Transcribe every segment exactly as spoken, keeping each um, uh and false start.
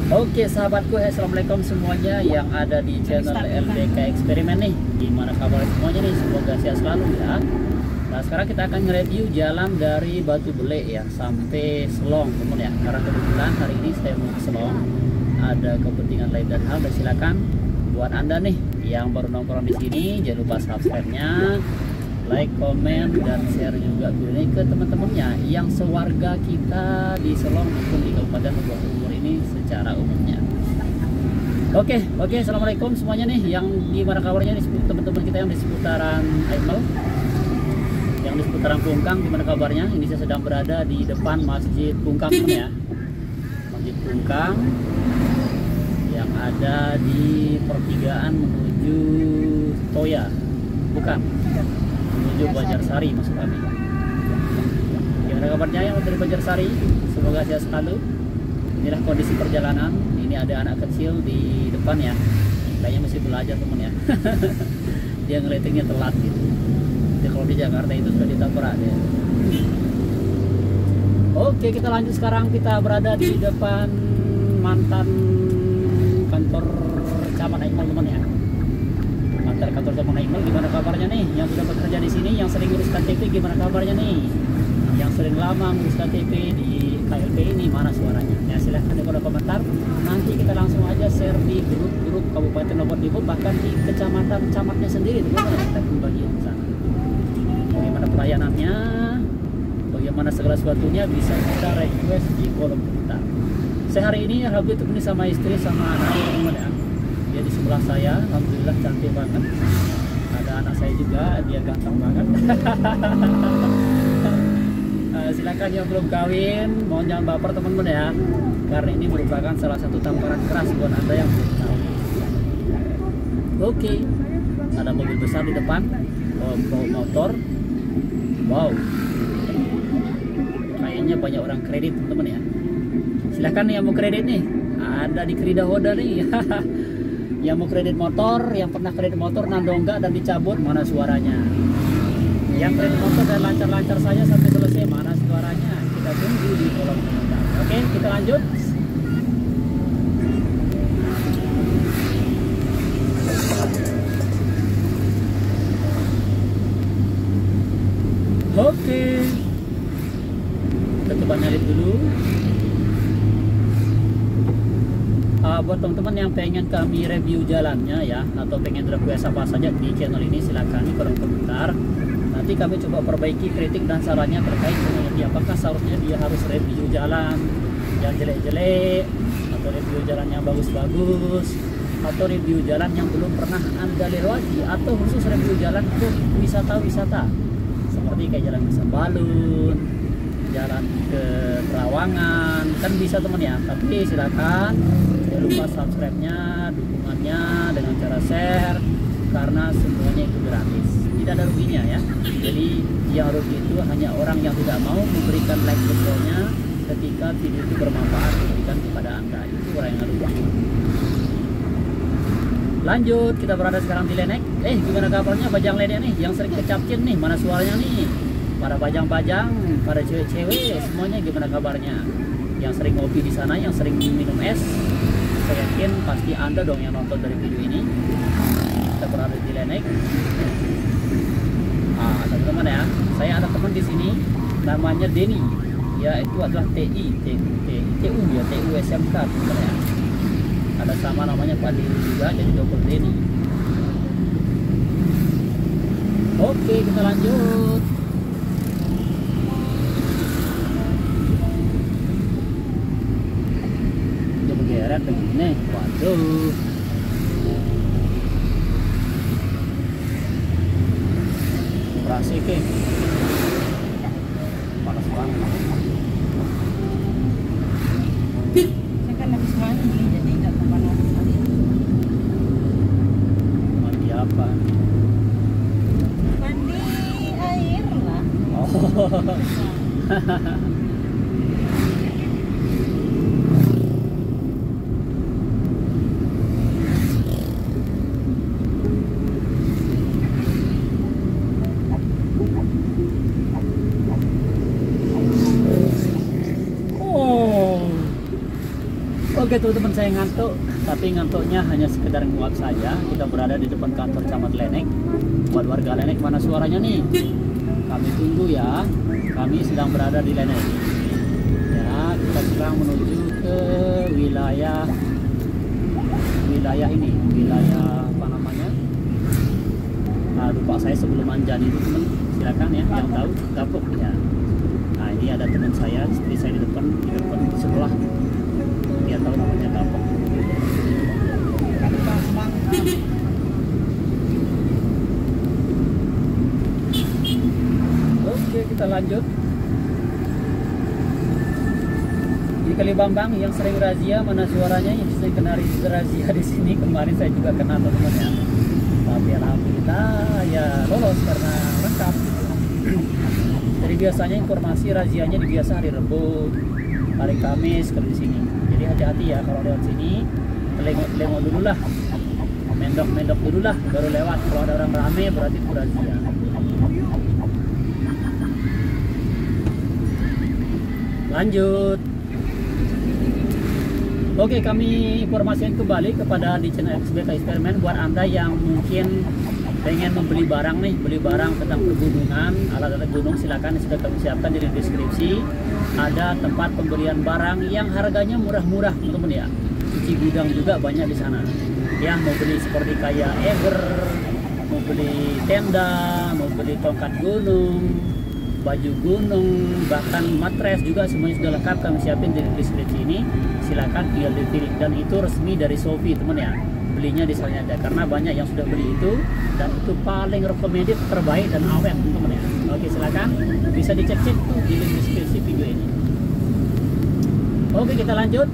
Oke sahabatku, assalamualaikum semuanya yang ada di channel L D K Eksperimen nih. Gimana kabar semuanya nih? Semoga sehat selalu ya. Nah sekarang kita akan nge-review jalan dari Batu Bele ya sampai Selong teman ya. Karena kebetulan hari ini saya mau ke Selong, ada kepentingan lain dan hal. Dan silakan buat anda nih yang baru nongkrong di sini, jangan lupa subscribe-nya, like, komen, dan share juga video ini ke teman-temannya yang sewarga kita di Selong maupun di Kabupaten Bogor Timur ini secara umumnya. Oke, oke, assalamualaikum semuanya nih. Yang gimana kabarnya nih teman-teman kita yang di seputaran Aimel, yang di seputaran Pungkang, gimana kabarnya? Ini saya sedang berada di depan Masjid Pungkang teman ya. Masjid Pungkang yang ada di pertigaan menuju Toya, bukan? Menuju Banjarsari maksud kami. Gimana kabarnya yang dari Banjarsari? Semoga sehat selalu. Inilah kondisi perjalanan. Ini ada anak kecil di depan ya. Kayaknya masih belajar teman ya. Dia ngeliatinnya telat gitu. Jadi kalau di Jakarta itu sudah ditabrak dia. Oke, kita lanjut sekarang. Kita berada di depan mantan kantor Camat Aimel teman ya. Mantan kantor Camat Aimel, gimana kabarnya nih? Yang sudah bekerja di sini, yang sering ngurus K T P, gimana kabarnya nih? Yang sering lama ngurus K T P di K L P ini, mana suaranya? Ya silahkan di kolom komentar. Nanti kita langsung aja share di grup-grup Kabupaten Bogor Timur, bahkan di kecamatan camatnya sendiri teman-teman. Kita bagi di sana. Bagaimana pelayanannya? Bagaimana segala sesuatunya bisa kita request di kolom komentar. Saya hari ini alhamdulillah temani sama istri sama anak teman ya. Dia di sebelah saya, alhamdulillah cantik banget. Ada anak saya juga, dia ganteng banget. uh, silakan yang belum kawin, mohon jangan baper teman-teman ya. Karena ini merupakan salah satu tamparan keras buat anda yang belum tahu. Oke, ada mobil besar di depan, oh, bawa motor. Wow, kayaknya banyak orang kredit teman-teman ya. Silahkan nih yang mau kredit nih, ada di Krida Hoda nih. Yang mau kredit motor, yang pernah kredit motor nandongga dan dicabut, mana suaranya? Yang kredit motor dan lancar-lancar saja sampai selesai, mana suaranya? Kita tunggu di kolom komentar. Oke, kita lanjut. Oke, kita coba nyalip dulu. Uh, buat teman-teman yang pengen kami review jalannya ya, atau pengen request apa saja di channel ini, silakan di kolom komentar. Nanti kami coba perbaiki kritik dan sarannya terkait dengan dia. Apakah seharusnya dia harus review jalan yang jelek-jelek, atau review jalan yang bagus-bagus, atau review jalan yang belum pernah anda lewati, atau khusus review jalan untuk wisata-wisata seperti kayak jalan Desa Balun, jalan ke Terawangan, kan bisa teman ya. Tapi silakan jangan lupa subscribe-nya, dukungannya dengan cara share, karena semuanya itu gratis, tidak ada ruginya ya. Jadi yang rugi itu hanya orang yang tidak mau memberikan like videonya ketika video itu bermanfaat diberikan kepada anda, itu orang yang rugi. Lanjut, kita berada sekarang di Lenek. Eh gimana kabarnya bajang Lenek nih yang sering kecapcin nih, mana suaranya nih? Para bajang-bajang, para cewek-cewek semuanya gimana kabarnya? Yang sering ngopi di sana, yang sering minum es, saya yakin pasti anda dong yang nonton dari video ini. Kita berada di Lenek. Ah, teman-teman ya, saya ada teman di sini namanya Denny. Ya itu adalah T I, T U ya, T U S M K teman ya. Ada sama namanya Pak Denny juga, jadi double Denny. Oke, kita lanjut. Geret begini, waduh. Operasi ke panas banget. Saya kan habis mandi, jadi nggak panas sekali. Mandi apa? Mandi air lah. Oh. Oke teman-teman, saya ngantuk, tapi ngantuknya hanya sekedar nguap saja. Kita berada di depan kantor Camat Lenek. Buat warga Lenek, mana suaranya nih? Kami tunggu ya. Kami sedang berada di Lenek. Ya, kita sekarang menuju ke wilayah wilayah ini, wilayah apa namanya? Nah, lupa saya sebelum Anjani itu teman. Silakan ya, yang tahu Gapok ya. Nah, ini ada teman saya, istri saya di depan, di depan sebelah. Dia tahu namanya Gapok. Oke, kita lanjut. Di Kalibambang yang sering razia, mana suaranya yang sering kena razia di sini. Kemarin saya juga kena teman-teman ya. Tapi alhamdulillah ya lolos karena lengkap. Jadi biasanya informasi razianya di biasa hari Rabu, hari Kamis kalau di sini. Jadi hati-hati ya kalau lewat sini, telengok-telengok dulu lah, mendok-mendok dulu lah, baru lewat. Kalau ada orang rame berarti itu razia. Lanjut. Oke, kami informasikan kembali kepada di channel X B K Eksperimen. Buat Anda yang mungkin pengen membeli barang nih, beli barang tentang pergunungan, alat-alat gunung, silakan, sudah kami siapkan di deskripsi. Ada tempat pembelian barang yang harganya murah-murah teman-teman ya. Cuci gudang juga banyak di sana. Ya, mau beli seperti kayak eger, mau beli tenda, mau beli tongkat gunung, baju gunung, bahkan matres juga semuanya sudah lengkap kami siapin di deskripsi ini. Silakan tinggal dipilih, dan itu resmi dari Shopee teman ya. Belinya di sana ada karena banyak yang sudah beli itu, dan itu paling recommended, terbaik dan awet teman ya. Oke, silakan bisa dicek-cek tuh di deskripsi video ini. Oke, kita lanjut.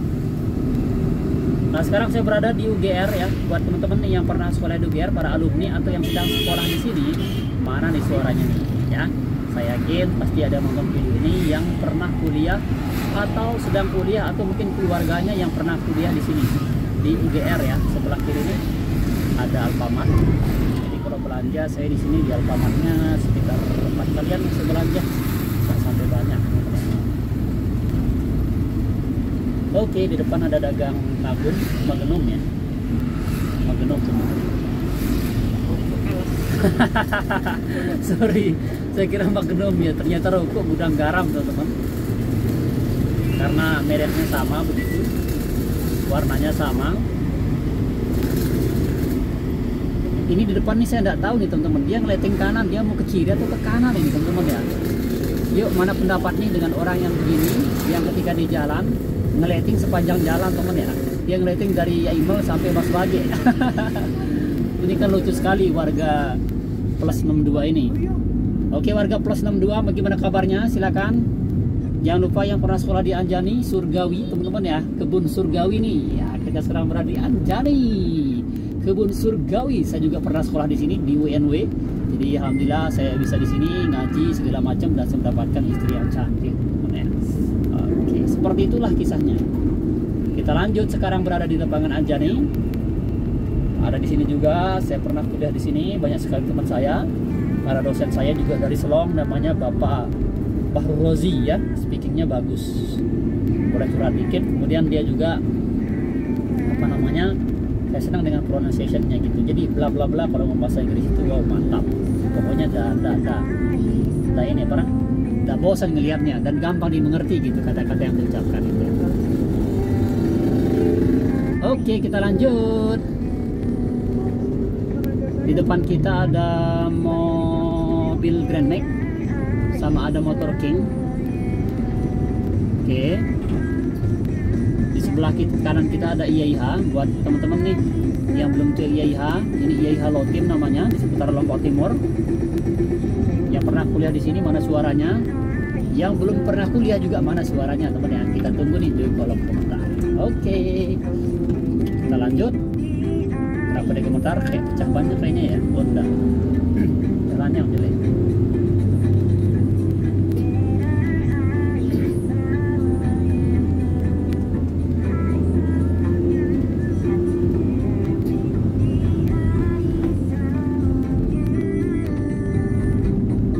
Nah, sekarang saya berada di U G R ya. Buat teman-teman yang pernah sekolah di U G R, para alumni atau yang sedang sekolah di sini, mana nih suaranya nih ya. Saya yakin pasti ada yang nonton video ini yang pernah kuliah atau sedang kuliah atau mungkin keluarganya yang pernah kuliah di sini di U G R ya. Sebelah kiri ini ada Alfamart. Jadi kalau belanja saya di sini di Alfamartnya sekitar empat kalian bisa belanja, bisa sampai banyak. Oke, di depan ada dagang Magnum, Magnum ya. Magnum semua. Sorry, saya kira Magnum ya, ternyata rokok gudang garam teman-teman. Karena mereknya sama begitu, warnanya sama. Ini di depan nih saya tidak tahu nih teman-teman, dia ngeliatin kanan, dia mau ke kiri atau ke kanan ini teman-teman ya. Yuk, mana pendapat nih dengan orang yang begini, yang ketika di jalan ngeliatin sepanjang jalan teman ya. Dia ngeliatin dari Yaimel sampai Mas Bage. Ini kan lucu sekali warga plus enam dua ini. Oke, warga plus enam dua, bagaimana kabarnya? Silakan. Jangan lupa yang pernah sekolah di Anjani, Surgawi teman-teman ya, kebun Surgawi nih. Ya, kita sekarang berada di Anjani, kebun Surgawi. Saya juga pernah sekolah di sini di U N W. Jadi alhamdulillah saya bisa di sini ngaji segala macam dan saya mendapatkan istri yang cantik teman ya. Oke, seperti itulah kisahnya. Kita lanjut, sekarang berada di lapangan Anjani. Ada di sini juga, saya pernah kuliah di sini, banyak sekali teman saya. Para dosen saya juga dari Selong, namanya Bapak Bahru Rozi ya, speakingnya bagus, boleh curhat dikit. Kemudian dia juga apa namanya, saya senang dengan pronunciation-nya gitu. Jadi bla bla bla kalau ngomong bahasa Inggris itu wow mantap. Pokoknya dah dah dah dah ini apa? Dah bosan ngelihatnya dan gampang dimengerti gitu kata-kata yang diucapkan itu. Oke, kita lanjut. Di depan kita ada mobil Grand Max sama ada motor King. Oke. Di sebelah kita, kanan kita ada I A I H. Buat teman-teman nih yang belum tahu I A I H, ini I A I H Lotim namanya, di seputar Lombok Timur. Yang pernah kuliah di sini mana suaranya? Yang belum pernah kuliah juga mana suaranya teman-teman? Kita tunggu nih di kolom komentar. Oke. Kita lanjut. Berapa deh komentar? Kayak pecah banyak kayaknya ya. Honda. Jalannya jelek.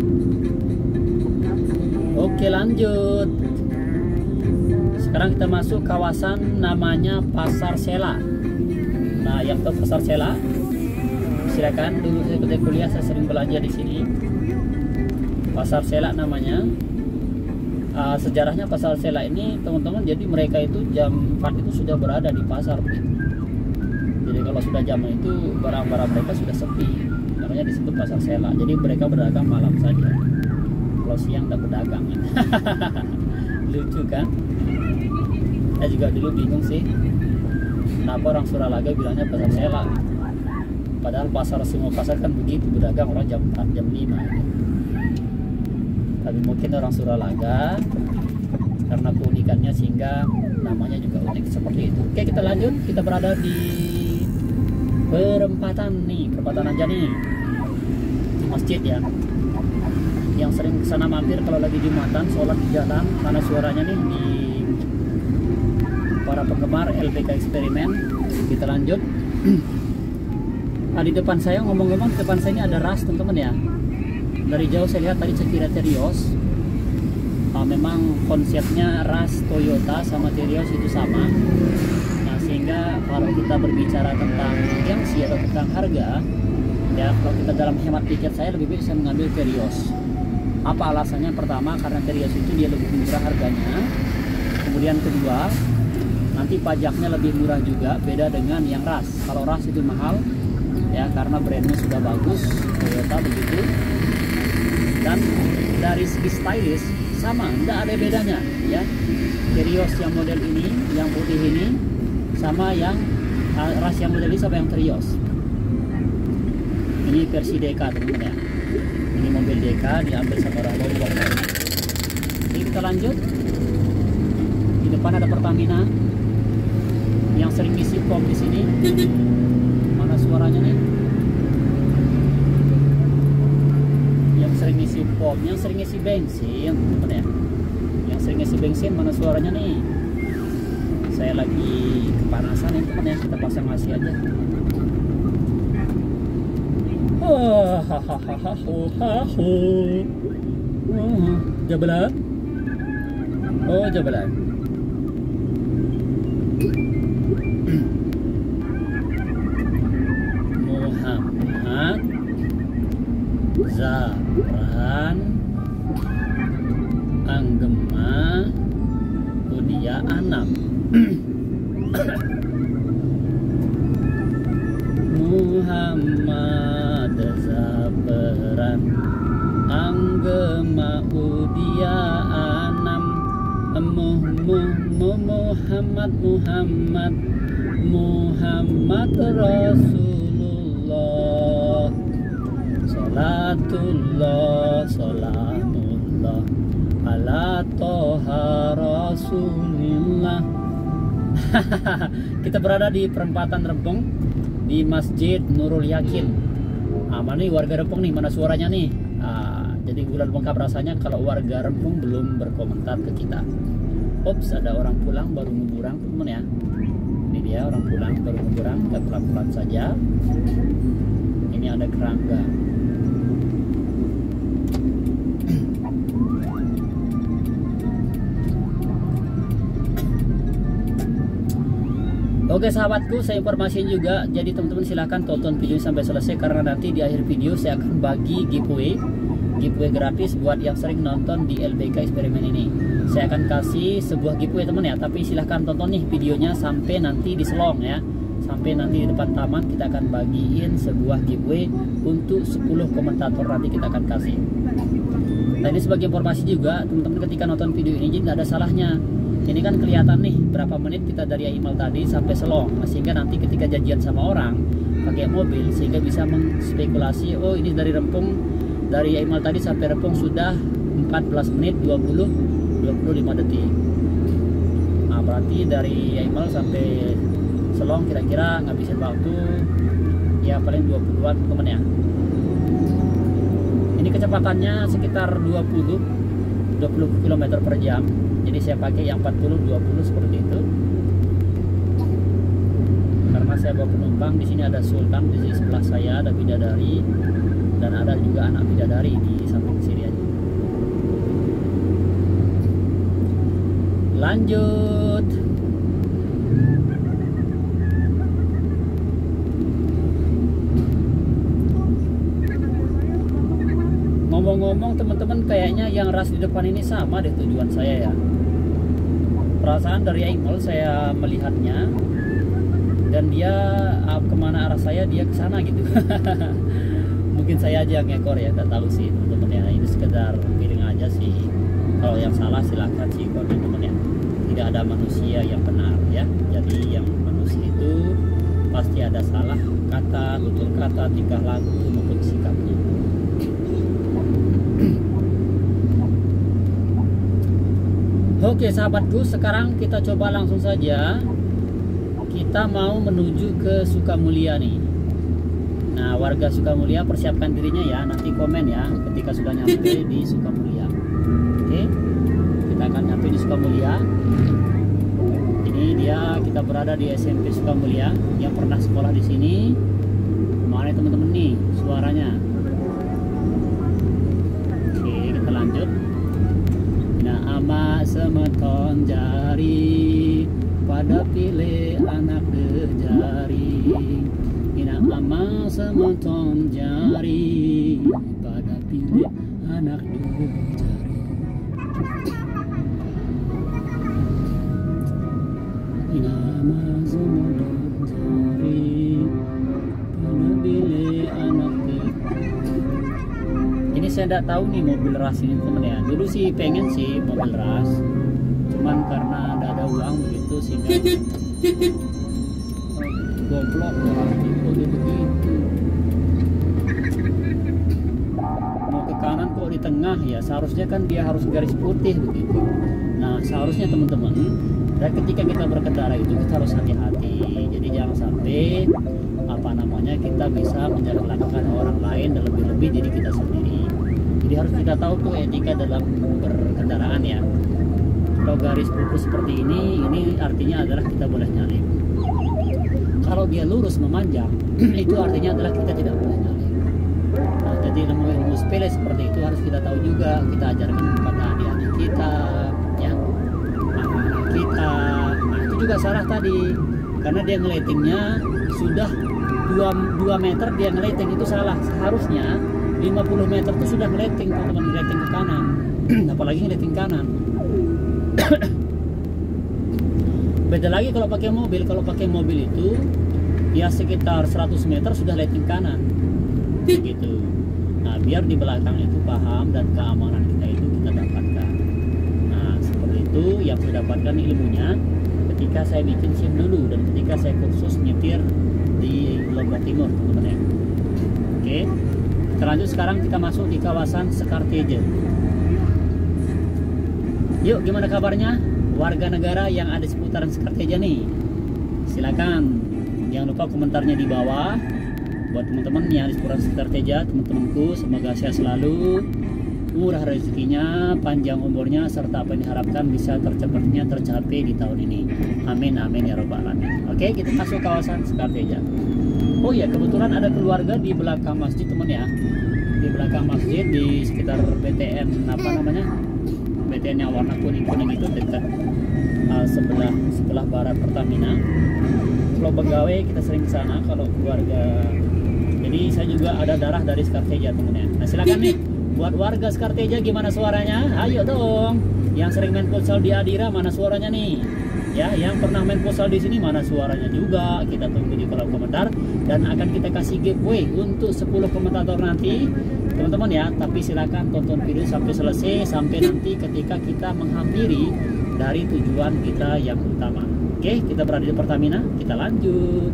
Oke, lanjut. Sekarang kita masuk masuk kawasan namanya Pasar Sela. Nah, yang tahu Pasar Sela, silakan. Dulu saya ketika kuliah saya sering belanja di sini. Pasar Sela namanya. Uh, sejarahnya Pasar Sela ini, teman-teman, jadi mereka itu jam empat itu sudah berada di pasar. Jadi kalau sudah jam itu barang-barang mereka sudah sepi. Makanya disebut Pasar Sela. Jadi mereka berdagang malam saja. Kalau siang tak berdagang. Lucu kan? Saya juga dulu bingung sih, kenapa orang Suralaga bilangnya Pasar Sela, padahal pasar, semua pasar kan begitu, berdagang orang jam empat, jam lima gitu. Tapi mungkin orang Suralaga karena keunikannya sehingga namanya juga unik seperti itu. Oke, kita lanjut. Kita berada di perempatan nih, perempatan Anjani, di masjid ya, yang sering kesana mampir kalau lagi Jumatan, sholat di jalan, karena suaranya nih di para penggemar L B K Eksperimen. Kita lanjut. Nah, di depan saya, ngomong-ngomong, di depan saya ini ada ras, teman-teman ya. Dari jauh saya lihat tadi saya kira Terios. Nah, memang konsepnya ras Toyota sama Terios itu sama. Nah, sehingga kalau kita berbicara tentang gengsi atau tentang harga, ya kalau kita dalam hemat pikir saya lebih baik saya mengambil Terios. Apa alasannya? Pertama, karena Terios itu dia lebih murah harganya. Kemudian kedua, nanti pajaknya lebih murah juga, beda dengan yang ras. Kalau ras itu mahal ya, karena brandnya sudah bagus, Toyota begitu. Dan dari segi stylish sama, tidak ada bedanya ya. Terios yang model ini, yang putih ini, sama yang uh, ras yang model ini sama yang Terios. Ini versi D K, teman-teman ya. Ini mobil D K diambil sama orang Lombok. Jadi kita lanjut. Di depan ada Pertamina yang sering isi pom di sini. Mana suaranya nih? Yang sering isi pom, yang sering isi bensin, teman ya. Yang sering isi bensin, mana suaranya nih? Saya lagi kepanasan ya, teman ya. Kita pasang A C aja. Oh, hahaha, oh, jabalan. Oh, jabalan. Muhammad Zahran Anggema Udia Anam. Muhammad Zahran Anggema Udia Anam. Muh, muh, muh, Muhammad Muhammad Muhammad Rasulullah, salatullah salamullah ala toha rasulillah. Kita berada di perempatan Rempong di Masjid Nurul Yakin. Ah, mana nih warga Rempong nih, mana suaranya nih? Ah, jadi bulan lengkap rasanya kalau warga Rempong belum berkomentar ke kita. Ops, ada orang pulang baru ngeburang, teman ya. Ini dia orang pulang baru ngeburang, kita pelan-pelan saja. Ini ada kerangga. Oke sahabatku, saya informasiin juga. Jadi teman-teman silahkan tonton video sampai selesai, karena nanti di akhir video saya akan bagi giveaway giveaway gratis buat yang sering nonton di L B K Eksperimen ini. Saya akan kasih sebuah giveaway teman ya, tapi silahkan tonton nih videonya sampai nanti di selong ya. Sampai nanti di depan taman kita akan bagiin sebuah giveaway untuk sepuluh komentator, nanti kita akan kasih. Nah, ini sebagai informasi juga teman-teman, ketika nonton video ini jadi nggak ada salahnya. Ini kan kelihatan nih berapa menit kita dari Aimal tadi sampai Selong, sehingga nanti ketika janjian sama orang pakai mobil, sehingga bisa mengspekulasi, oh ini dari Rempong, dari Aimal tadi sampai Rempong sudah empat belas menit dua puluh dua puluh lima detik. Nah berarti dari Aimal sampai Selong kira-kira ngabisin waktu ya paling dua puluhan teman ya. Ini kecepatannya sekitar dua puluh kilometer per jam. Jadi saya pakai yang empat puluh dua puluh seperti itu. Karena saya bawa penumpang, di sini ada Sultan, di sini sebelah saya ada bidadari, dan ada juga anak bidadari di samping sini aja. Lanjut. Ngomong-ngomong teman-teman, kayaknya yang ras di depan ini sama deh tujuan saya ya. Perasaan dari angle saya melihatnya, dan dia uh, kemana arah saya dia ke sana gitu. Mungkin saya aja yang ngekor ya, tak tahu sih teman-teman ya. Ini sekedar feeling aja sih. Kalau yang salah silahkan sih teman-teman ya. Tidak ada manusia yang benar ya. Jadi yang manusia itu pasti ada salah kata, tutur kata, tingkah laku maupun sikapnya. Oke sahabatku, sekarang kita coba langsung saja. Kita mau menuju ke Sukamulia nih. Nah, warga Sukamulia persiapkan dirinya ya. Nanti komen ya ketika sudah nyampe di Sukamulia. Oke, kita akan nyampe di Sukamulia. Ini dia, kita berada di S M P Sukamulia. Yang pernah sekolah di sini, mana teman-teman nih suaranya? Oke, kita lanjut. Ama semeton jari pada pilih anak dejari. Ina ama semeton jari pada pilih anak dejari. Ina ama semeton jari pada pilih anak dejari. Ini saya tidak tahu nih mobil ras ini teman ya. Dulu sih pengen sih mobil ras, cuman karena tidak ada uang begitu sehingga oh, goblok orang itu begitu. Mau ke kanan kok di tengah ya, seharusnya kan dia harus garis putih begitu. Nah seharusnya teman-teman, dan ketika kita berkendara itu kita harus hati-hati. Jadi jangan sampai apa namanya kita bisa menjelek-jelekan orang lain dan lebih-lebih diri kita sendiri. Jadi harus kita tahu tuh etika dalam berkendaraan ya. Kalau garis putih seperti ini, ini artinya adalah kita boleh nyalip. Kalau dia lurus memanjang, itu artinya adalah kita tidak boleh nyalip. Nah, jadi ilmu-ilmu sepele seperti itu harus kita tahu juga. Kita ajarkan kepada adik-adik kita, ya, anak-anak kita. Nah itu juga salah tadi, karena dia ngelitingnya sudah dua meter, dia ngeliting itu salah. Seharusnya lima puluh meter itu sudah ngeliting, teman-teman, ngeliting ke kanan. Apalagi ngeliting kanan. Beda lagi kalau pakai mobil. Kalau pakai mobil itu ya sekitar seratus meter sudah lighting kanan gitu. Nah biar di belakang itu paham dan keamanan kita itu kita dapatkan. Nah seperti itu yang saya dapatkan ilmunya ketika saya bikin SIM dulu dan ketika saya kursus nyetir di Lombok Timur, teman-teman ya. Oke, kita lanjut. Sekarang kita masuk di kawasan Sekarteja. Yuk, gimana kabarnya warga negara yang ada di seputaran Sekarteja nih? Silakan, jangan lupa komentarnya di bawah. Buat teman-teman yang di seputaran Sekarteja, teman-temanku, semoga sehat selalu, murah rezekinya, panjang umurnya, serta apa yang diharapkan bisa tercepatnya tercapai di tahun ini. Amin amin ya robbal alamin. Oke, kita masuk kawasan Sekarteja. Oh ya, kebetulan ada keluarga di belakang masjid, teman ya. Di belakang masjid, di sekitar B T N apa namanya? B T N yang warna kuning-kuning itu dekat uh, sebelah sebelah barat Pertamina. Kalau pegawai kita sering ke sana, kalau keluarga. Jadi saya juga ada darah dari Sekarteja, teman ya. Nah, silakan nih buat warga Sekarteja, gimana suaranya? Ayo dong. Yang sering main futsal di Adira, mana suaranya nih? Ya, yang pernah main futsal di sini mana suaranya juga? Kita tunggu di kolom komentar dan akan kita kasih giveaway untuk sepuluh komentator nanti, teman-teman ya. Tapi silakan tonton video sampai selesai, sampai nanti ketika kita menghampiri dari tujuan kita yang utama. Oke, kita berada di Pertamina, kita lanjut.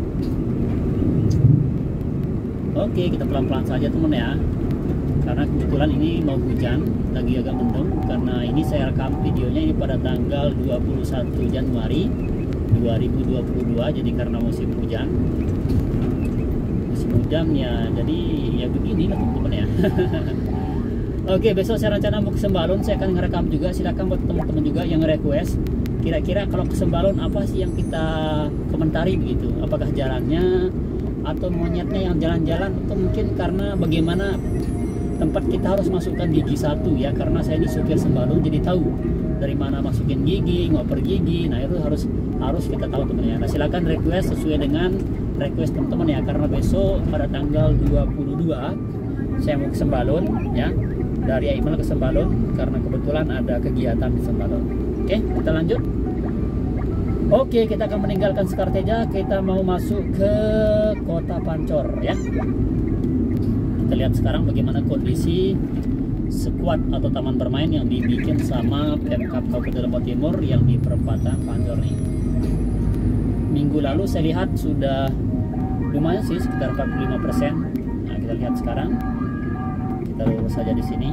Oke, kita pelan-pelan saja teman ya, karena kebetulan ini mau hujan, lagi agak mendung. Karena ini saya rekam videonya ini pada tanggal dua puluh satu Januari dua ribu dua puluh dua, jadi karena musim hujan musim hujan ya, jadi ya begini lah teman-teman ya. Oke, besok saya rencana mau ke Sembalun, saya akan ngerekam juga. Silakan buat teman-teman juga yang request, kira-kira kalau ke Sembalun apa sih yang kita komentari begitu, apakah jalannya atau monyetnya yang jalan-jalan, atau mungkin karena bagaimana tempat kita harus masukkan gigi satu ya, karena saya ini supir Sembalun jadi tahu dari mana masukin gigi, ngoper gigi. Nah itu harus harus kita tahu teman ya. Nah silakan request sesuai dengan request teman-teman ya, karena besok pada tanggal dua puluh dua saya mau ke Sembalun ya, dari Aimal ke Sembalun karena kebetulan ada kegiatan di Sembalun. Oke, kita lanjut. Oke, kita akan meninggalkan Sekarteja, kita mau masuk ke Kota Pancor ya. Kita lihat sekarang bagaimana kondisi skuad atau taman bermain yang dibikin sama Pemkab Kabupaten Lombok Timur yang di perempatan Pancor nih. Minggu lalu saya lihat sudah lumayan sih, sekitar empat puluh lima persen. Nah, kita lihat sekarang. Kita lurus saja di sini.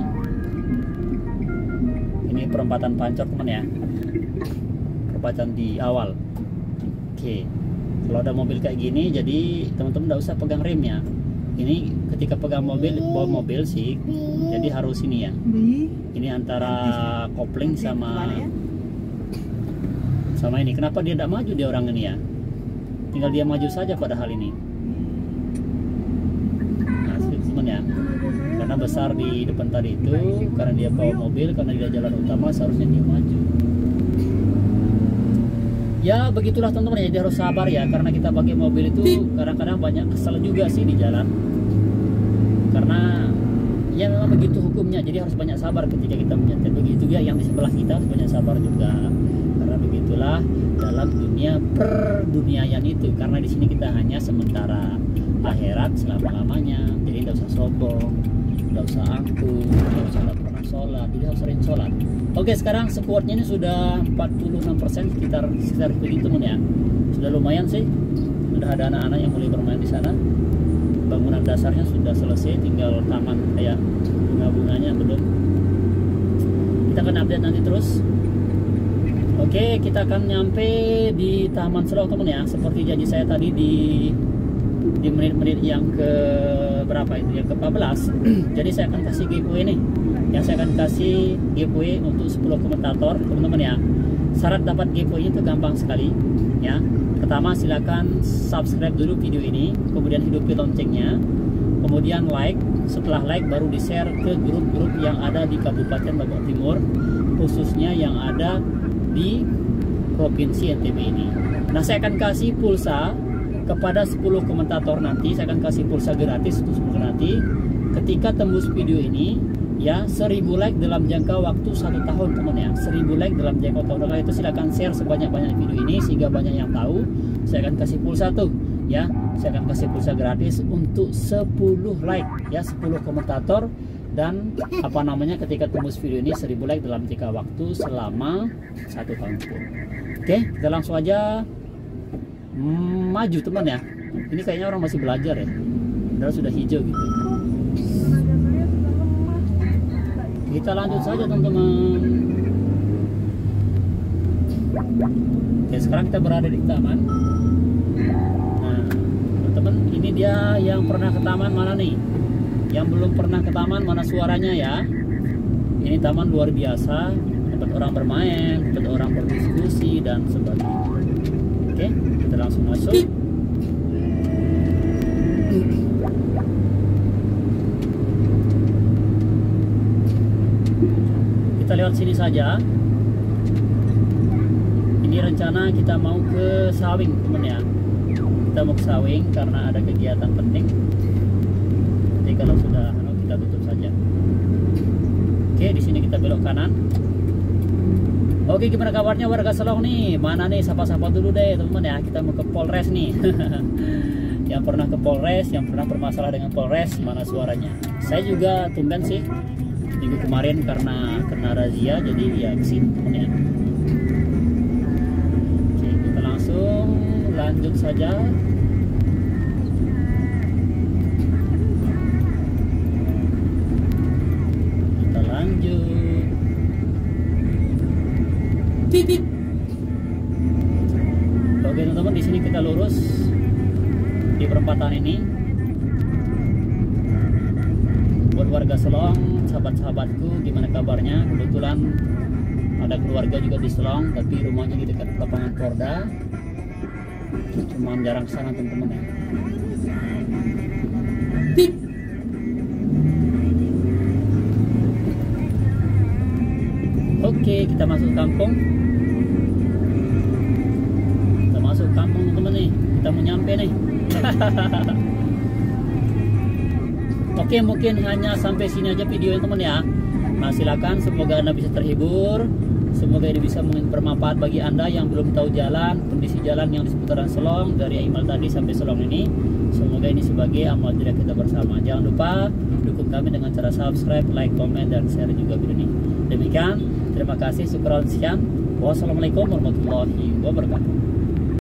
Ini perempatan Pancor teman ya. Perempatan di awal. Oke. Kalau ada mobil kayak gini, jadi teman-teman tidak usah pegang remnya. Ini ketika pegang mobil, bawa mobil sih, jadi harus ini ya. Ini antara kopling sama sama ini. Kenapa dia tidak maju dia orang ini ya? Tinggal dia maju saja padahal ini. Nah, teman ya. Karena besar di depan tadi itu, karena dia bawa mobil, karena dia jalan utama, seharusnya dia maju. Ya begitulah teman-teman ya, jadi harus sabar ya, karena kita pakai mobil itu kadang-kadang banyak kesel juga sih di jalan. Karena ya memang begitu hukumnya, jadi harus banyak sabar ketika kita menyetir. Begitu ya yang di sebelah kita harus banyak sabar juga, karena begitulah dalam dunia perduniaan itu. Karena di sini kita hanya sementara, akhirat selama-lamanya, jadi tidak usah sombong, tidak usah angkuh, tidak usah tidak pernah sholat, jadi harus sering sholat. Oke, sekarang squadnya ini sudah empat puluh enam persen, sekitar sekitar begitu teman ya. Sudah lumayan sih. Sudah ada anak-anak yang mulai bermain di sana. Bangunan dasarnya sudah selesai, tinggal taman kayak bunga-bunganya belum. Kita akan update nanti terus. Oke, kita akan nyampe di Taman Selong teman ya. Seperti janji saya tadi di di menit-menit yang ke berapa itu, yang ke empat belas. Jadi saya akan kasih giveaway nih. Yang saya akan kasih giveaway untuk sepuluh komentator teman-teman ya. Syarat dapat giveaway itu gampang sekali ya. Pertama silakan subscribe dulu video ini, kemudian hidupi loncengnya, kemudian like. Setelah like baru di share ke grup-grup yang ada di Kabupaten Lombok Timur, khususnya yang ada di Provinsi N T B ini. Nah saya akan kasih pulsa kepada sepuluh komentator nanti. Saya akan kasih pulsa gratis untuk sepuluh nanti ketika tembus video ini ya, seribu like dalam jangka waktu satu tahun teman ya. Seribu like dalam jangka tahun. Oleh itu silakan share sebanyak-banyak video ini sehingga banyak yang tahu. Saya akan kasih pulsa tuh ya. Saya akan kasih pulsa gratis untuk sepuluh like ya, sepuluh komentator. Dan apa namanya, ketika tembus video ini seribu like dalam jangka waktu selama satu tahun pun. Oke, kita langsung aja hmm, maju teman ya. Ini kayaknya orang masih belajar ya, padahal sudah hijau gitu. Kita lanjut saja teman-teman. Oke, sekarang kita berada di taman. Nah teman-teman, ini dia yang pernah ke taman mana nih? Yang belum pernah ke taman mana suaranya ya? Ini taman luar biasa, tempat orang bermain, tempat orang berdiskusi dan sebagainya. Oke, kita langsung masuk. Kita lewat sini saja. Ini rencana kita mau ke Sawing teman ya. Kita mau ke Sawing karena ada kegiatan penting. Jadi kalau sudah kita tutup saja. Oke, di sini kita belok kanan. Oke, gimana kabarnya warga Selong nih? Mana nih, sapa-sapa dulu deh teman-teman ya. Kita mau ke Polres nih. Yang pernah ke Polres, yang pernah bermasalah dengan Polres, mana suaranya? Saya juga tumben sih minggu kemarin karena kena razia, jadi ya kesini teman ya. Oke, kita langsung lanjut saja. Kita lanjut. Oke teman-teman, di sini kita lurus di perempatan ini. Buat warga Selong, sahabat-sahabatku, gimana kabarnya? Kebetulan ada keluarga juga di Selong, tapi rumahnya di dekat lapangan Porda. Cuman jarang kesana teman-teman ya. Oke, kita kita masuk kampung. Kita masuk kampung teman-teman nih. Kita mau nyampe nih. Oke, mungkin hanya sampai sini aja videonya teman ya. Nah, silakan, semoga Anda bisa terhibur. Semoga ini bisa bermanfaat bagi Anda yang belum tahu jalan, kondisi jalan yang di seputaran Selong dari Aimal tadi sampai Selong ini. Semoga ini sebagai amal jariah kita bersama. Jangan lupa dukung kami dengan cara subscribe, like, komen, dan share juga video ini. Demikian, terima kasih, syukur sekian. Wassalamualaikum warahmatullahi wabarakatuh.